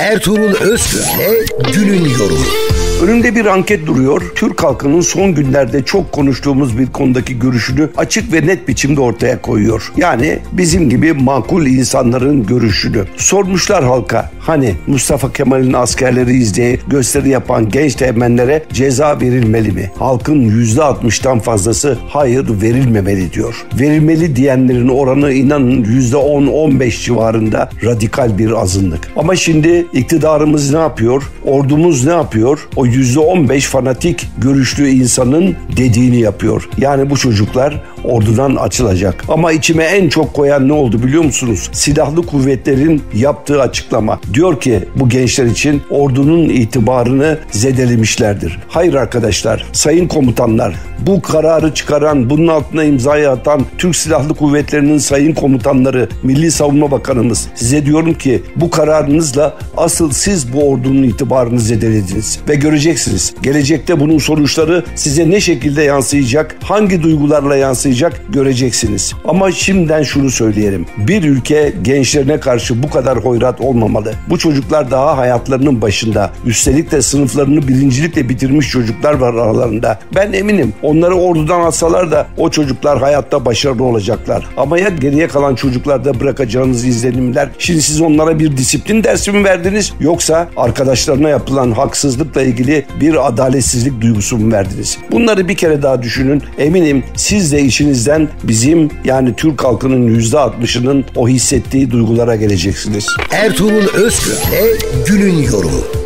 Ertuğrul Özkök günün yorumu. Önümde bir anket duruyor. Türk halkının son günlerde çok konuştuğumuz bir konudaki görüşünü açık ve net biçimde ortaya koyuyor. Yani bizim gibi makul insanların görüşünü. Sormuşlar halka, hani Mustafa Kemal'in askerleriyiz diye gösteri yapan genç teğmenlere ceza verilmeli mi? Halkın %60'tan fazlası hayır verilmemeli diyor. Verilmeli diyenlerin oranı inanın %10-15 civarında, radikal bir azınlık. Ama şimdi iktidarımız ne yapıyor? Ordumuz ne yapıyor? O %15 fanatik görüşlü insanın dediğini yapıyor. Yani bu çocuklar ordudan açılacak. Ama içime en çok koyan ne oldu biliyor musunuz? Silahlı kuvvetlerin yaptığı açıklama. Diyor ki bu gençler için ordunun itibarını zedelemişlerdir. Hayır arkadaşlar, sayın komutanlar, bu kararı çıkaran, bunun altına imzayı atan Türk Silahlı Kuvvetleri'nin sayın komutanları, Milli Savunma Bakanımız, size diyorum ki bu kararınızla asıl siz bu ordunun itibarını zedelediniz. Ve göreceksiniz, gelecekte bunun sonuçları size ne şekilde yansıyacak, hangi duygularla yansıyacak göreceksiniz. Ama şimdiden şunu söyleyelim. Bir ülke gençlerine karşı bu kadar hoyrat olmamalı. Bu çocuklar daha hayatlarının başında. Üstelik de sınıflarını birincilikle bitirmiş çocuklar var aralarında. Ben eminim onları ordudan atsalar da o çocuklar hayatta başarılı olacaklar. Ama ya geriye kalan çocuklarda bırakacağınız izlenimler? Şimdi siz onlara bir disiplin dersi mi verdiniz? Yoksa arkadaşlarına yapılan haksızlıkla ilgili bir adaletsizlik duygusu mu verdiniz? Bunları bir kere daha düşünün. Eminim siz de işinizden bizim, yani Türk halkının %60'ının o hissettiği duygulara geleceksiniz. Ertuğrul Özkök günün yorumu.